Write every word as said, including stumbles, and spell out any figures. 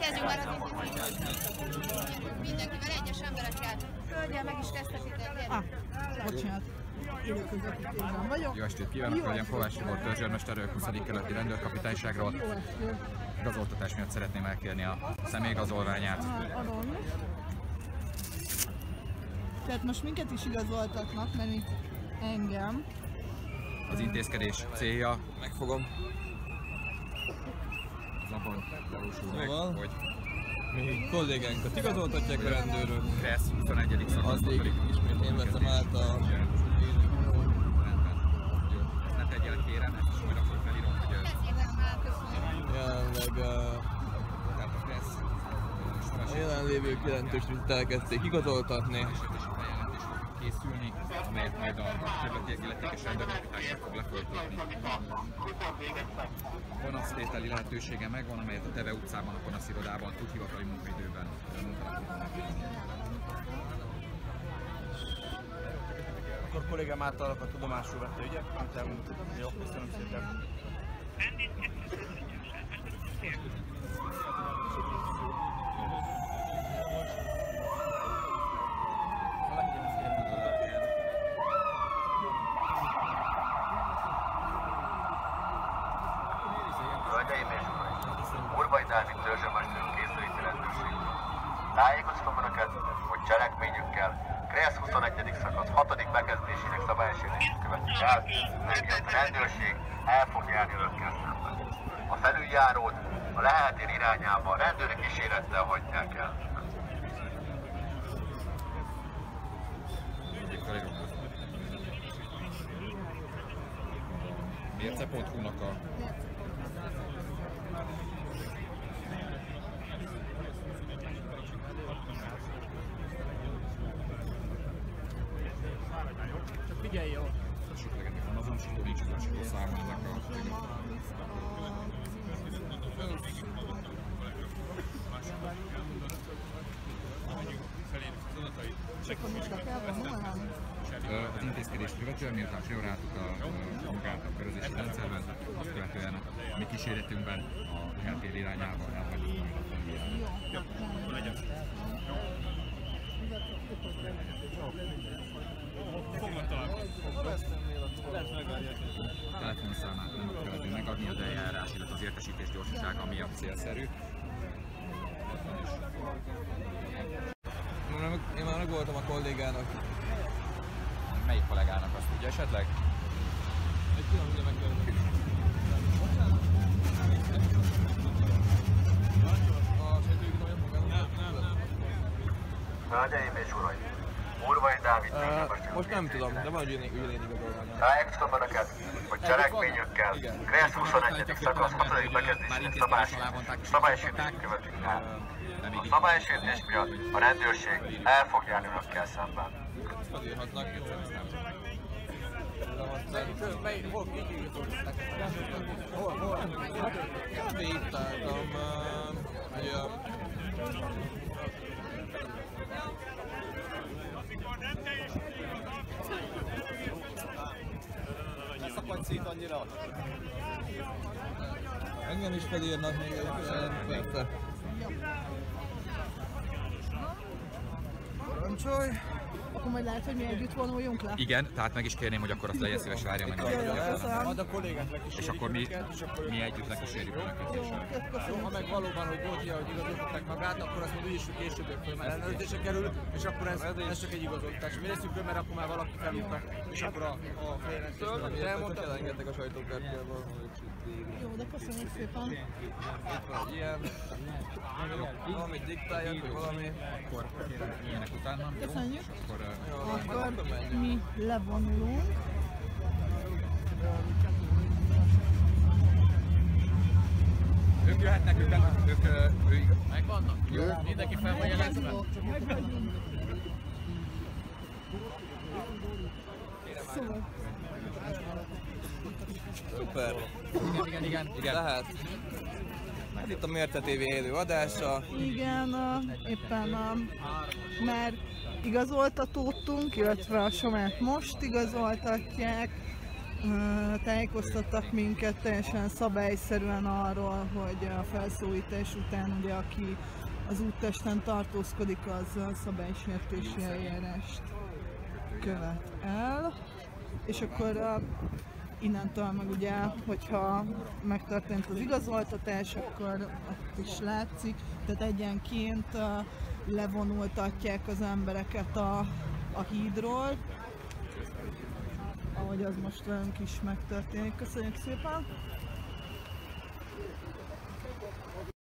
Kezdjünk már az intézményt. Mindenkivel, egyes emberekkel. Hölgyel meg is kezdhetitek. Ah, bocsánat. Időközvetítésben vagyok. Jó estét kívánok, hölgyem! Kovács Tibor törzsőrmester, huszadik kerületi rendőrkapitányságról. Igazoltatás miatt szeretném elkérni a személyigazolványát. Adom. Tehát most minket is igazoltatnak, mert itt engem. Az intézkedés célja, megfogom. Az abban valósul meg, Szóval, hogy még kollégánkat igazoltatják a rendőrök. Kressz huszonegyedik szakasz. Addig ismét én veszem át a... Jó, ezt ne tegyél, kérem, ezt is majd akkor felírom, hogy jelenleg a... tehát a Kressz a jelenlévők jelentős részt elkezdték igazoltatni. készülni, amelyet majd a területi illetékes rendőrkapitányság fog leföltöltni. Panasztételi lehetősége megvan, amelyet a Teve utcában, a panaszirodában tud hivatali munkaidőben Akkor kollégám által a tudomásul vette, ugye? Amit elmondtuk. Jó, köszönöm szépen. Hölgyeim és uraim! Urbai Dávid törzsőmester készületi rendőrség. Tájékoztatom Önöket, hogy cselekményükkel Kressz huszonegyedik szakasz hatodik bekezdésének szabálysértését követik el, emiatt a rendőrség el fog járni Önökkel szemben. A felüljárót a Lehel-tér irányába rendőri kísérettel hagyják el. mérce pont hu-nak a Csak figyelj jól! Soklegetik van azonosító, nincs azonosító számon ennek a... Az intézkedést követően, miután prioráltuk a munkát a körözési rendszerben, azt követően a mi kíséretünkben a Lehel-tér irányába elhagyjuk a felüljárót. Telefonszámát nem követő megadni, az eljárás, illetve az értesítés gyorsasága miatt célszerű. Én már megvoltam a kollégának. Melyik kollégának, azt tudja esetleg? Egy pillanat, ugye megkérdezem. Hölgyeim és uraim! Urbai Dávid uh, most nem tudom, de van ügyelén igazolvány. Tájékoztatom Önöket, hogy cselekményükkel Kressz huszonegyedik szakasz hatodik bekezdésének szabálysértését követik el. A szabálysértés miatt a rendőrség el fog járni Önökkel szemben. Felírhatnak. Hol kikigazoltatták? Hol? Hol? Itt álltam, hogy a... Ne szakadj szét annyira! Engem is felírnak még egy persze. Parancsolj! Akkor majd lehet, hogy mi együtt vonuljunk le? Igen, tehát meg is kérném, hogy akkor azt legyen szíves, várja meg. Majd a kollégák lekísérik. És akkor mi, mi együtt lekísérjük Önöket. Ha meg valóban, hogy volt ilyen, hogy igazoltatták magát, akkor azt mondjuk is, hogy később föl már ellenőrzésre kerül, és akkor ez, ez csak egy igazoltatás. Mi leszünk föl, mert akkor már valaki felútnak, és akkor a, a feljelentésről, amit elmondtak. Elengedtek a sajtókártyával. Jó, de köszönjük szépen! Itt van egy ilyen. Valamit diktálják, vagy valami. Akkor kérem, ilyenek utána. Köszönjük! Akkor, Akkor mi levonulunk. ők jöhetnek, ők, ők, ők Megvannak? jó? Mindenki fel van jelentve? Szóval. Szuper. Igen, igen, igen. Igen. Tehát, hát itt a Mérce té vé élő adása. Igen, éppen már igazoltatódtunk, illetve a Somát most igazoltatják. tájékoztattak minket teljesen szabályszerűen arról, hogy a felszólítás után ugye aki az úttesten tartózkodik, az szabálysértési eljárást követ el. És akkor a, innentől meg ugye, hogyha megtörtént az igazoltatás, akkor ott is látszik, tehát egyenként levonultatják az embereket a, a hídról, ahogy az most velünk is megtörténik. Köszönjük szépen!